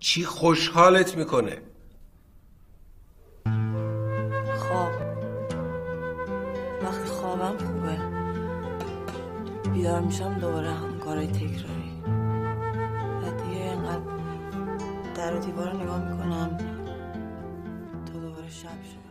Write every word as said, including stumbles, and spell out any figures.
چی خوشحالت میکنه؟ خواب. وقتی خوابم خوبه، بیدار میشم دوباره هم کارهای تکراری و دیگه اینقدر در و دیوار نگاه میکنم تا دوباره شب شد.